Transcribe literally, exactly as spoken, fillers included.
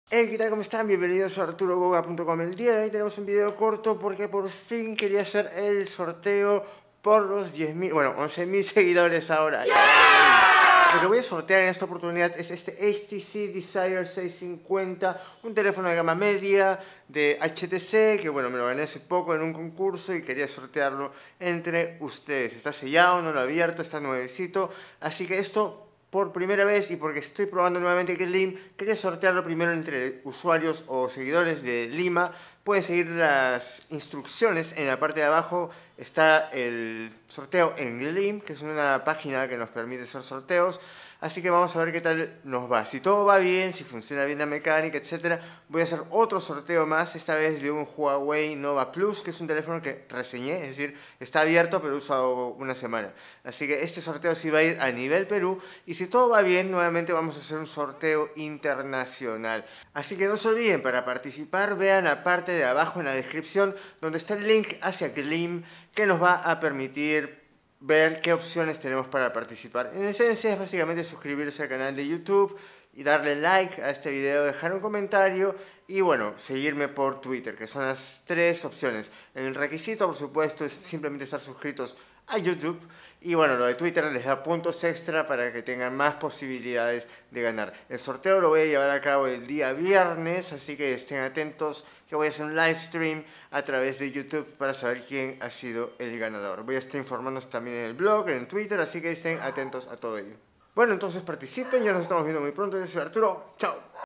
Hey, ¿qué tal? ¿Cómo están? Bienvenidos a arturo goga punto com. El día de hoy tenemos un video corto porque por fin quería hacer el sorteo por los diez mil, bueno, once mil seguidores ahora. ¡Yeah! Lo que voy a sortear en esta oportunidad es este H T C Desire seiscientos cincuenta, un teléfono de gama media de H T C, que bueno, me lo gané hace poco en un concurso y quería sortearlo entre ustedes. Está sellado, no lo he abierto, está nuevecito, así que esto... por primera vez y porque estoy probando nuevamente Gleam, quería sortearlo primero entre usuarios o seguidores de Lima. Pueden seguir las instrucciones, en la parte de abajo está el sorteo en Gleam, que es una página que nos permite hacer sorteos. Así que vamos a ver qué tal nos va. Si todo va bien, si funciona bien la mecánica, etcétera, voy a hacer otro sorteo más, esta vez de un Huawei Nova Plus, que es un teléfono que reseñé, es decir, está abierto pero he usado una semana. Así que este sorteo sí va a ir a nivel Perú y si todo va bien, nuevamente vamos a hacer un sorteo internacional. Así que no se olviden, para participar vean la parte de abajo en la descripción donde está el link hacia Gleam que nos va a permitir ver qué opciones tenemos para participar. En esencia es básicamente suscribirse al canal de YouTube y darle like a este video, dejar un comentario y bueno, seguirme por Twitter, que son las tres opciones. El requisito, por supuesto, es simplemente estar suscritos a YouTube y bueno, lo de Twitter les da puntos extra para que tengan más posibilidades de ganar. El sorteo lo voy a llevar a cabo el día viernes, así que estén atentos que voy a hacer un live stream a través de YouTube para saber quién ha sido el ganador. Voy a estar informándonos también en el blog, en Twitter, así que estén atentos a todo ello. Bueno, entonces participen, ya nos estamos viendo muy pronto. Yo soy Arturo, chao.